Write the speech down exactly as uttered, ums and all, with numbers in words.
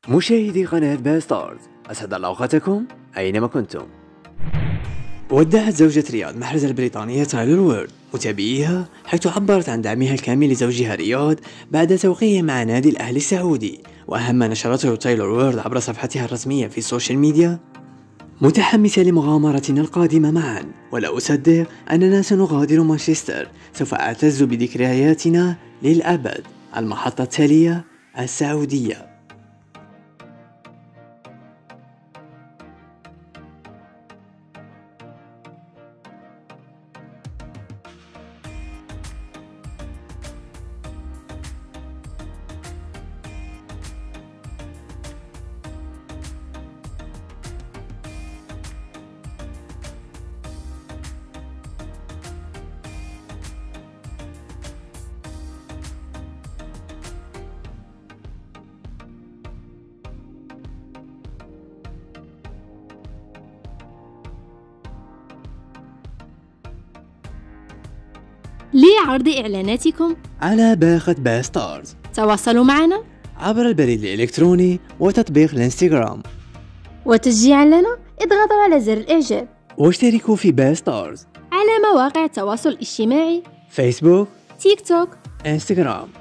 مشاهدي قناة باستارز، أسعد الله أوقاتكم أينما كنتم. ودعت زوجة رياض محرز البريطانية تايلر وورد متابعيها، حيث عبرت عن دعمها الكامل لزوجها رياض بعد توقيعه مع نادي الأهلي السعودي. وأهم ما نشرته تايلر وورد عبر صفحتها الرسمية في السوشيال ميديا: متحمسة لمغامرتنا القادمة معا، ولا أصدق أننا سنغادر مانشستر، سوف أعتز بذكرياتنا للأبد. المحطة التالية السعودية. لعرض إعلاناتكم على باقة باستارز تواصلوا معنا عبر البريد الإلكتروني وتطبيق الانستغرام، وتشجيعا لنا اضغطوا على زر الإعجاب، واشتركوا في باستارز على مواقع التواصل الاجتماعي فيسبوك، تيك توك، انستغرام.